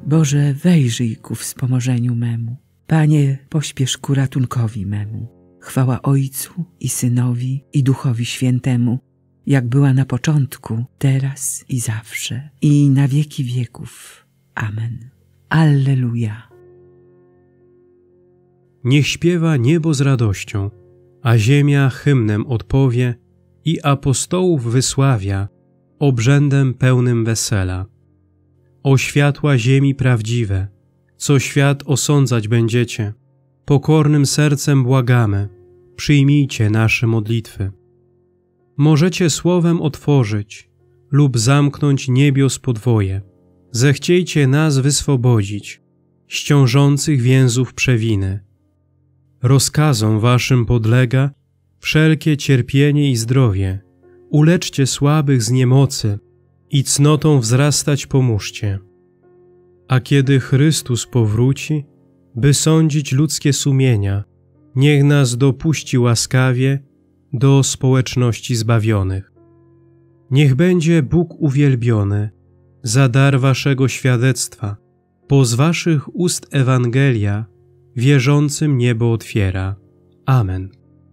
Boże, wejrzyj ku wspomożeniu memu. Panie, pośpiesz ku ratunkowi memu. Chwała Ojcu i Synowi i Duchowi Świętemu, jak była na początku, teraz i zawsze, i na wieki wieków. Amen. Alleluja. Niech śpiewa niebo z radością, a ziemia hymnem odpowie i apostołów wysławia obrzędem pełnym wesela. O światła ziemi prawdziwe, co świat osądzać będziecie, pokornym sercem błagamy, przyjmijcie nasze modlitwy. Możecie słowem otworzyć lub zamknąć niebios podwoje. Zechciejcie nas wyswobodzić z ciążących więzów przewiny. Rozkazom waszym podlega wszelkie cierpienie i zdrowie. Uleczcie słabych z niemocy i cnotą wzrastać pomóżcie. A kiedy Chrystus powróci, by sądzić ludzkie sumienia, niech nas dopuści łaskawie do społeczności zbawionych. Niech będzie Bóg uwielbiony za dar waszego świadectwa, bo z waszych ust Ewangelia wierzącym niebo otwiera. Amen.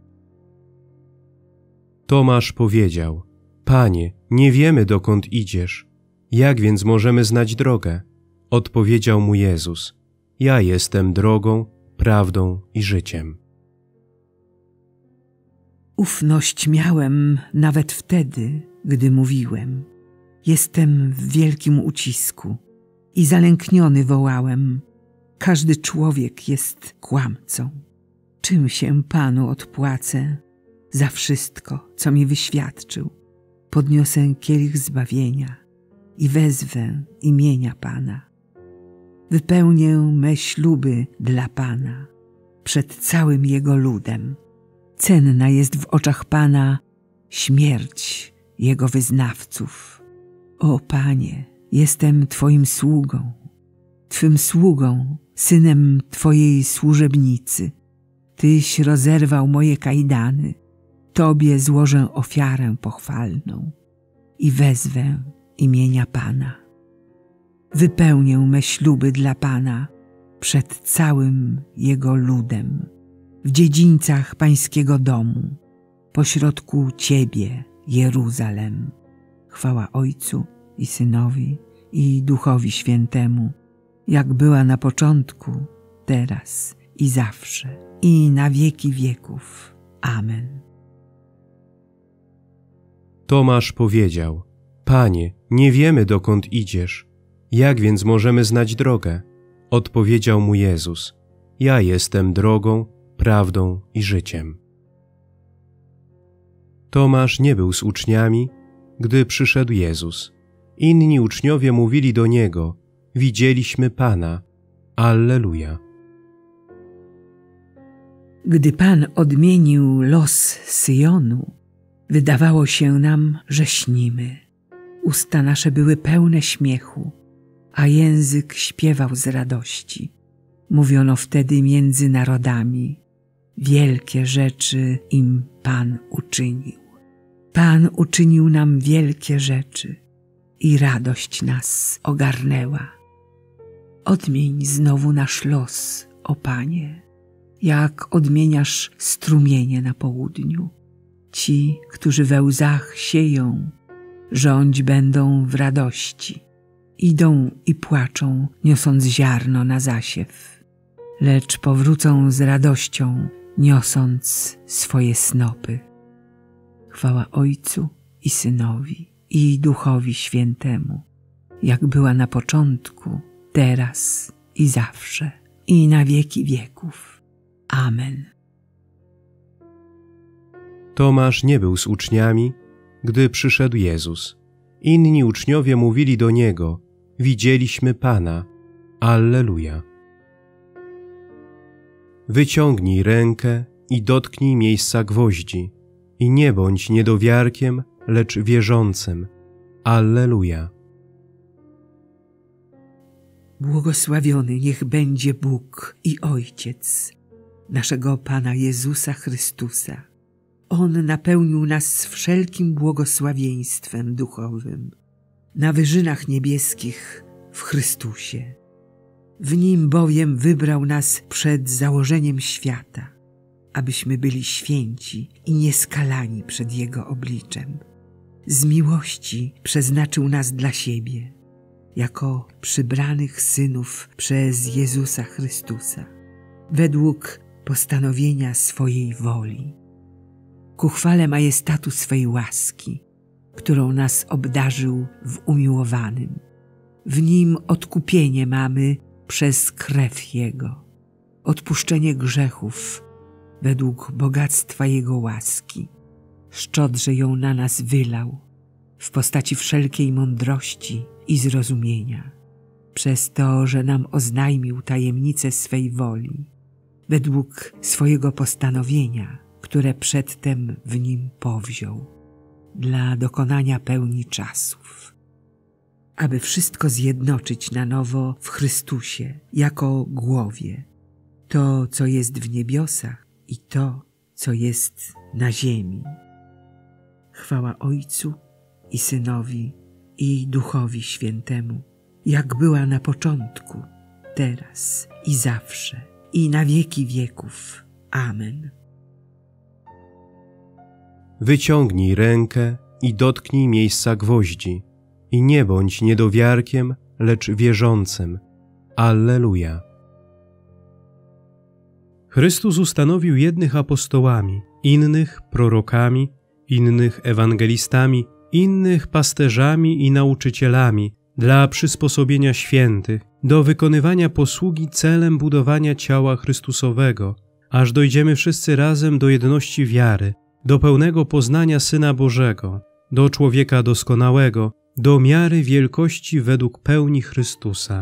Tomasz powiedział: Panie, nie wiemy, dokąd idziesz. Jak więc możemy znać drogę? Odpowiedział mu Jezus: Ja jestem drogą, prawdą i życiem. Ufność miałem nawet wtedy, gdy mówiłem. Jestem w wielkim ucisku i zalękniony wołałem. Każdy człowiek jest kłamcą. Czym się Panu odpłacę za wszystko, co mi wyświadczył? Podniosę kielich zbawienia i wezwę imienia Pana. Wypełnię me śluby dla Pana przed całym Jego ludem. Cenna jest w oczach Pana śmierć Jego wyznawców. O Panie, jestem Twoim sługą, Twym sługą, synem Twojej służebnicy. Tyś rozerwał moje kajdany, Tobie złożę ofiarę pochwalną i wezwę imienia Pana. Wypełnię me śluby dla Pana przed całym Jego ludem, w dziedzińcach Pańskiego domu, pośrodku Ciebie, Jeruzalem. Chwała Ojcu i Synowi i Duchowi Świętemu, jak była na początku, teraz i zawsze, i na wieki wieków. Amen. Tomasz powiedział: Panie, nie wiemy, dokąd idziesz. Jak więc możemy znać drogę? Odpowiedział mu Jezus: Ja jestem drogą, prawdą i życiem. Tomasz nie był z uczniami, gdy przyszedł Jezus. Inni uczniowie mówili do Niego: Widzieliśmy Pana. Alleluja. Gdy Pan odmienił los Syjonu, wydawało się nam, że śnimy. Usta nasze były pełne śmiechu, a język śpiewał z radości. Mówiono wtedy między narodami: wielkie rzeczy im Pan uczynił. Pan uczynił nam wielkie rzeczy i radość nas ogarnęła. Odmień znowu nasz los, o Panie, jak odmieniasz strumienie na południu. Ci, którzy we łzach sieją, rządź będą w radości. Idą i płaczą, niosąc ziarno na zasiew, lecz powrócą z radością, niosąc swoje snopy. Chwała Ojcu i Synowi i Duchowi Świętemu, jak była na początku, teraz i zawsze, i na wieki wieków. Amen. Tomasz nie był z uczniami, gdy przyszedł Jezus. Inni uczniowie mówili do Niego: Widzieliśmy Pana. Alleluja. Wyciągnij rękę i dotknij miejsca gwoździ i nie bądź niedowiarkiem, lecz wierzącym. Alleluja. Błogosławiony niech będzie Bóg i Ojciec naszego Pana Jezusa Chrystusa. On napełnił nas wszelkim błogosławieństwem duchowym na wyżynach niebieskich w Chrystusie. W Nim bowiem wybrał nas przed założeniem świata, abyśmy byli święci i nieskalani przed Jego obliczem. Z miłości przeznaczył nas dla siebie, jako przybranych synów przez Jezusa Chrystusa, według postanowienia swojej woli, ku chwale majestatu swej łaski, którą nas obdarzył w umiłowanym. W Nim odkupienie mamy przez krew Jego, odpuszczenie grzechów według bogactwa Jego łaski. Szczodrze ją na nas wylał w postaci wszelkiej mądrości i zrozumienia, przez to, że nam oznajmił tajemnicę swej woli, według swojego postanowienia, które przedtem w Nim powziął, dla dokonania pełni czasów, aby wszystko zjednoczyć na nowo w Chrystusie jako głowie, to, co jest w niebiosach i to, co jest na ziemi. Chwała Ojcu i Synowi i Duchowi Świętemu, jak była na początku, teraz i zawsze, i na wieki wieków. Amen. Wyciągnij rękę i dotknij miejsca gwoździ i nie bądź niedowiarkiem, lecz wierzącym. Alleluja. Chrystus ustanowił jednych apostołami, innych prorokami, innych ewangelistami, innych pasterzami i nauczycielami dla przysposobienia świętych, do wykonywania posługi celem budowania ciała Chrystusowego, aż dojdziemy wszyscy razem do jedności wiary, do pełnego poznania Syna Bożego, do człowieka doskonałego, do miary wielkości według pełni Chrystusa.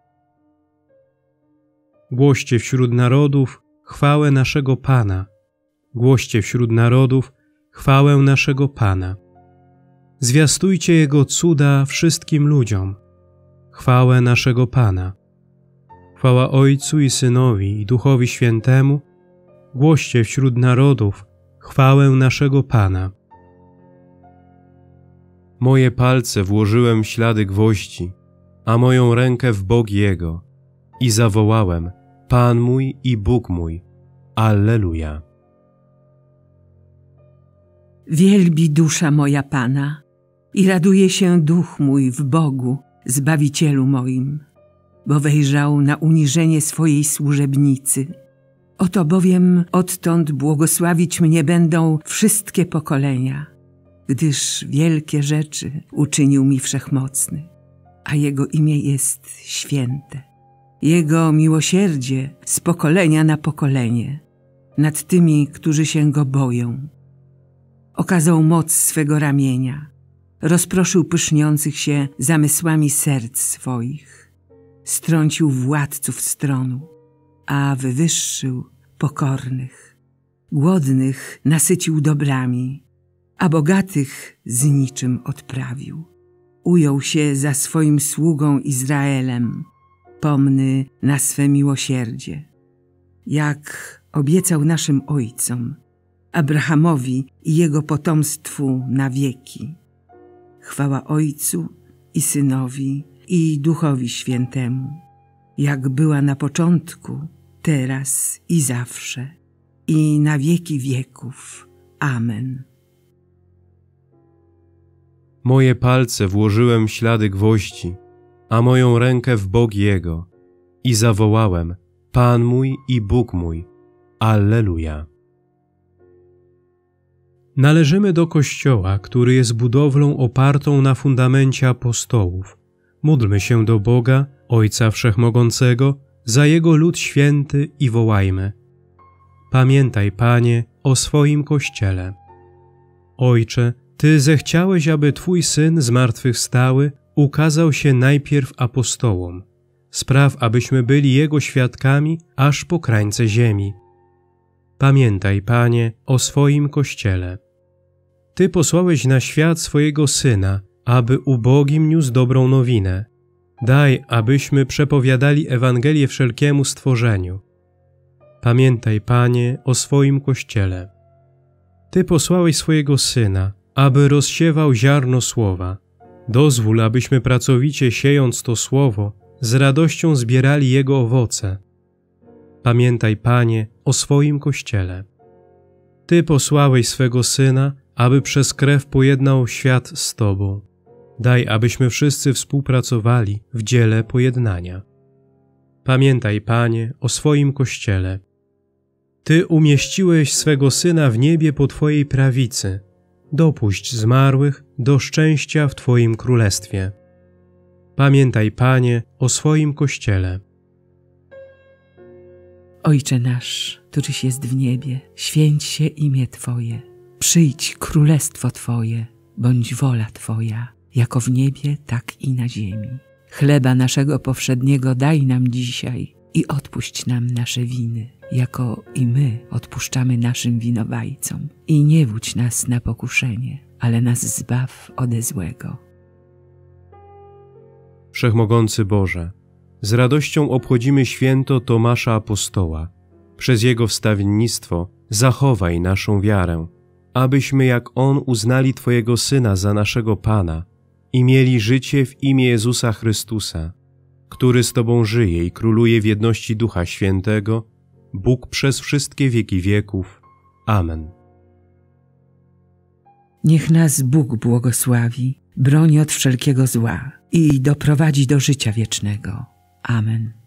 Głoście wśród narodów chwałę naszego Pana. Głoście wśród narodów chwałę naszego Pana. Zwiastujcie Jego cuda wszystkim ludziom. Chwałę naszego Pana. Chwała Ojcu i Synowi i Duchowi Świętemu. Głoście wśród narodów chwałę naszego Pana. Moje palce włożyłem w ślady gwoździ, a moją rękę w bok Jego i zawołałem: Pan mój i Bóg mój. Alleluja. Wielbi dusza moja Pana i raduje się duch mój w Bogu, Zbawicielu moim, bo wejrzał na uniżenie swojej służebnicy. Oto bowiem odtąd błogosławić mnie będą wszystkie pokolenia, gdyż wielkie rzeczy uczynił mi Wszechmocny, a Jego imię jest święte. Jego miłosierdzie z pokolenia na pokolenie nad tymi, którzy się Go boją. Okazał moc swego ramienia, rozproszył pyszniących się zamysłami serc swoich, strącił władców stronu, a wywyższył pokornych. Głodnych nasycił dobrami, a bogatych z niczym odprawił. Ujął się za swoim sługą Izraelem, pomny na swe miłosierdzie, jak obiecał naszym ojcom, Abrahamowi i jego potomstwu na wieki. Chwała Ojcu i Synowi i Duchowi Świętemu, jak była na początku, teraz i zawsze, i na wieki wieków. Amen. Moje palce włożyłem w ślady gwoździ, a moją rękę w bok Jego i zawołałem: Pan mój i Bóg mój. Alleluja. Należymy do Kościoła, który jest budowlą opartą na fundamencie apostołów. Módlmy się do Boga, Ojca Wszechmogącego, za Jego lud święty i wołajmy: Pamiętaj, Panie, o swoim Kościele. Ojcze, Ty zechciałeś, aby Twój Syn zmartwychwstały ukazał się najpierw apostołom. Spraw, abyśmy byli Jego świadkami aż po krańce ziemi. Pamiętaj, Panie, o swoim Kościele. Ty posłałeś na świat swojego Syna, aby ubogim niósł dobrą nowinę. Daj, abyśmy przepowiadali Ewangelię wszelkiemu stworzeniu. Pamiętaj, Panie, o swoim Kościele. Ty posłałeś swojego Syna, aby rozsiewał ziarno słowa. Dozwól, abyśmy pracowicie siejąc to słowo, z radością zbierali jego owoce. Pamiętaj, Panie, o swoim Kościele. Ty posłałeś swego Syna, aby przez krew pojednał świat z Tobą. Daj, abyśmy wszyscy współpracowali w dziele pojednania. Pamiętaj, Panie, o swoim Kościele. Ty umieściłeś swego Syna w niebie po Twojej prawicy. Dopuść zmarłych do szczęścia w Twoim królestwie. Pamiętaj, Panie, o swoim Kościele. Ojcze nasz, któryś jest w niebie, święć się imię Twoje. Przyjdź królestwo Twoje, bądź wola Twoja, jako w niebie, tak i na ziemi. Chleba naszego powszedniego daj nam dzisiaj i odpuść nam nasze winy, jako i my odpuszczamy naszym winowajcom. I nie wódź nas na pokuszenie, ale nas zbaw ode złego. Wszechmogący Boże, z radością obchodzimy święto Tomasza Apostoła. Przez jego wstawiennictwo zachowaj naszą wiarę, abyśmy jak on uznali Twojego Syna za naszego Pana i mieli życie w imię Jezusa Chrystusa, który z Tobą żyje i króluje w jedności Ducha Świętego, Bóg przez wszystkie wieki wieków. Amen. Niech nas Bóg błogosławi, broni od wszelkiego zła i doprowadzi do życia wiecznego. Amen.